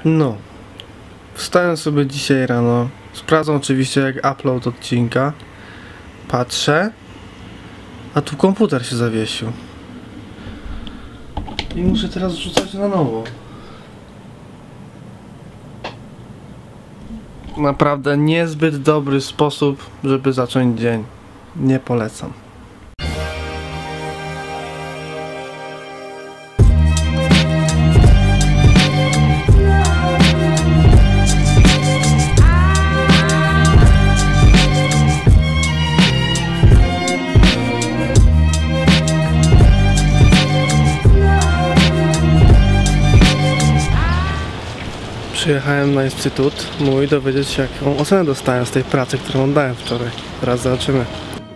No, wstałem sobie dzisiaj rano, sprawdzam oczywiście jak upload odcinka, patrzę, a tu komputer się zawiesił i muszę teraz wrzucać na nowo. Naprawdę niezbyt dobry sposób, żeby zacząć dzień. Nie polecam. Przyjechałem na instytut mój dowiedzieć się, jaką ocenę dostałem z tej pracy, którą dałem wczoraj. Teraz zobaczymy.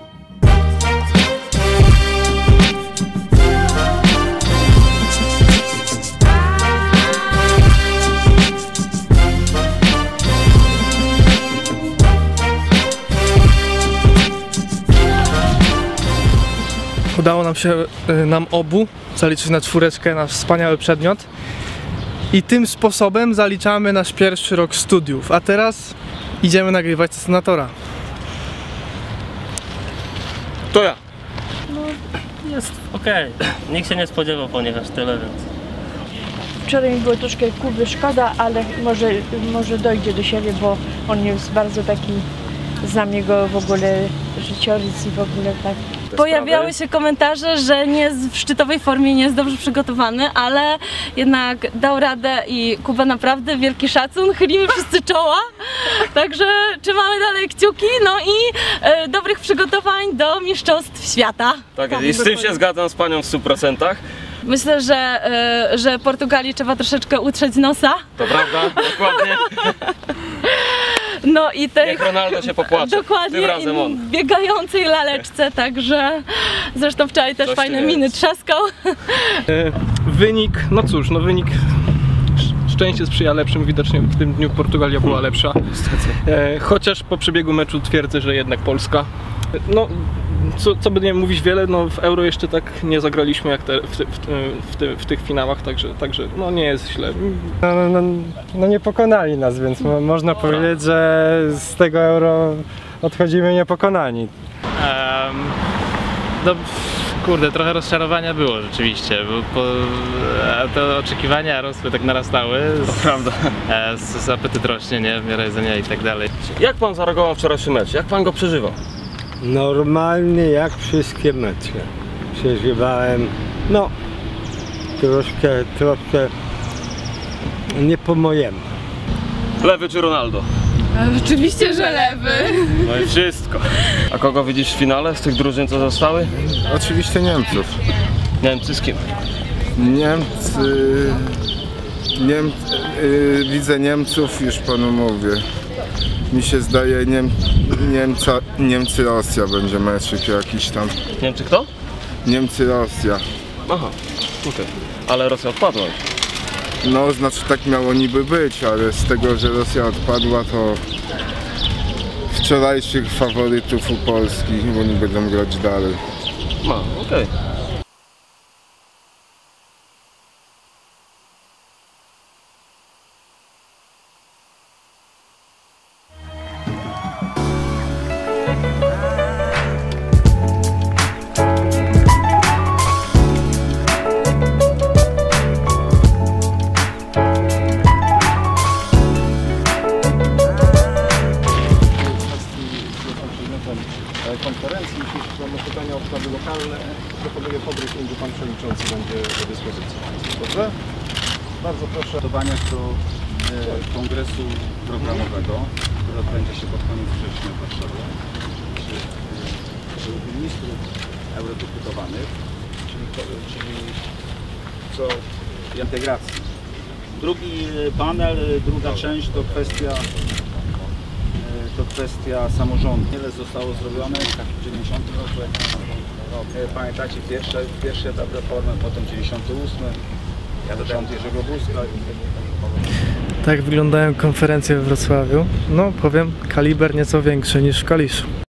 Udało nam obu zaliczyć na 4 nasz wspaniały przedmiot. I tym sposobem zaliczamy nasz pierwszy rok studiów. A teraz idziemy nagrywać senatora. To ja. No, jest okej. Nikt się nie spodziewał po nich aż tyle, więc... Wczoraj mi było troszkę Kuby szkoda, ale może dojdzie do siebie, bo on jest bardzo taki, znam jego w ogóle życiorys i w ogóle tak. Pojawiały się komentarze, że nie jest w szczytowej formie, nie jest dobrze przygotowany, ale jednak dał radę i Kuba naprawdę wielki szacun, chylimy wszyscy czoła, także trzymamy dalej kciuki, no i dobrych przygotowań do mistrzostw świata. Tak, i z tym się zgadzam z panią w 100%. Myślę, że Portugalii trzeba troszeczkę utrzeć nosa. To prawda, dokładnie. No i tej... Niech Ronaldo się popłacze. Dokładnie, tym razem on. Biegającej laleczce, także zresztą wczoraj też fajne miny trzaskał. Wynik, no cóż, no wynik szczęście sprzyja lepszym, widocznie w tym dniu Portugalia była lepsza. Chociaż po przebiegu meczu twierdzę, że jednak Polska. No, co by nie mówić wiele, no w Euro jeszcze tak nie zagraliśmy jak w tych finałach, także no nie jest źle. No nie pokonali nas, więc można powiedzieć, że z tego Euro odchodzimy niepokonani. No kurde, trochę rozczarowania było rzeczywiście, bo te oczekiwania rosły, tak narastały. To prawda. Apetyt rośnie, nie? W miarę jedzenia i tak dalej. Jak pan zareagował wczorajszy mecz? Jak pan go przeżywał? Normalnie jak wszystkie mecze przeżywałem, no troszkę nie po mojemu. Lewy czy Ronaldo? Oczywiście, że lewy. No i wszystko. A kogo widzisz w finale z tych drużyn, co zostały? Oczywiście Niemców. Niemcy z kim? Widzę Niemców, już panu mówię. Mi się zdaje Niemcy-Rosja będzie meczyk jakiś tam. Niemcy kto? Niemcy-Rosja. Aha, okej. Ale Rosja odpadła już. No, znaczy tak miało niby być, ale z tego, że Rosja odpadła, to wczorajszych faworytów u Polski, bo nie będą grać dalej. No, okej. Konferencji, jeśli mamy pytania o sprawy lokalne, proponuję podryk, gdzie pan przewodniczący będzie do dyspozycji. Dobrze? Bardzo proszę. Przygotowania do kongresu programowego, który odbędzie się pod koniec września w Warszawie, przy ministrów eurodeputowanych, czyli co integracji. Drugi panel, druga część to kwestia samorządu. Wiele zostało zrobione w 90 roku. Pamiętacie pierwszy etap reformy, potem 98, rząd Jerzego Buzka. Tak wyglądają konferencje we Wrocławiu. No powiem, kaliber nieco większy niż w Kaliszu.